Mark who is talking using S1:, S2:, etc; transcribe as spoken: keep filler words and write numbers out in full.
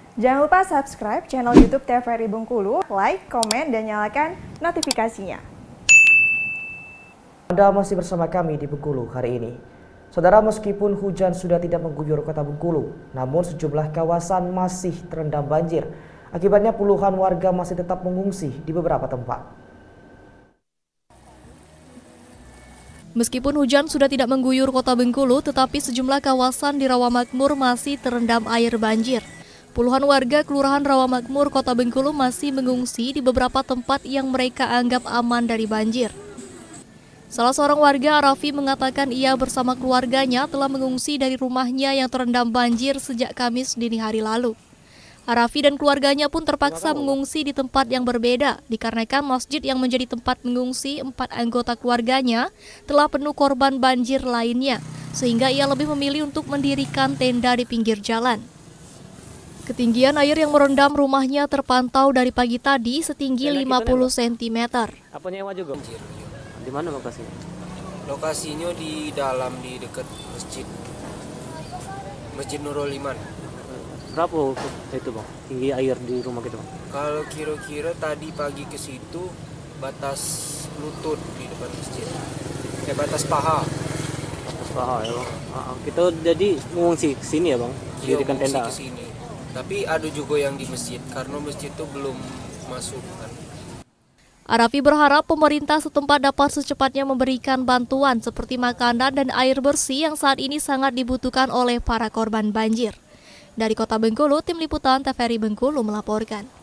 S1: Jangan lupa subscribe channel YouTube T V R I Bengkulu, like, komen, dan nyalakan notifikasinya.
S2: Anda masih bersama kami di Bengkulu hari ini. Saudara, meskipun hujan sudah tidak mengguyur kota Bengkulu, namun sejumlah kawasan masih terendam banjir. Akibatnya puluhan warga masih tetap mengungsi di beberapa tempat.
S3: Meskipun hujan sudah tidak mengguyur kota Bengkulu, tetapi sejumlah kawasan di Rawamakmur masih terendam air banjir. Puluhan warga Kelurahan Rawamakmur, Kota Bengkulu masih mengungsi di beberapa tempat yang mereka anggap aman dari banjir. Salah seorang warga, Arafi, mengatakan ia bersama keluarganya telah mengungsi dari rumahnya yang terendam banjir sejak Kamis dini hari lalu. Arafi dan keluarganya pun terpaksa mengungsi di tempat yang berbeda, dikarenakan masjid yang menjadi tempat mengungsi empat anggota keluarganya telah penuh korban banjir lainnya, sehingga ia lebih memilih untuk mendirikan tenda di pinggir jalan. Ketinggian air yang merendam rumahnya terpantau dari pagi tadi setinggi lima puluh sentimeter.
S4: Apa nyewa juga? Di mana lokasinya?
S5: Lokasinya di dalam, di dekat masjid. Masjid Nurul Iman.
S4: Berapa itu bang? Tinggi air di rumah kita bang?
S5: Kalau kira-kira tadi pagi ke situ batas lutut di depan masjid. Kayak batas paha.
S4: Batas paha ya bang. Ah, kita jadi mengungsi ke sini ya bang?
S5: Iya,
S4: dirikan tenda.
S5: ke sini. Tapi ada juga yang di masjid, karena masjid itu belum masuk kan.
S3: Arafi berharap pemerintah setempat dapat secepatnya memberikan bantuan seperti makanan dan air bersih yang saat ini sangat dibutuhkan oleh para korban banjir. Dari Kota Bengkulu, Tim Liputan T V R I Bengkulu melaporkan.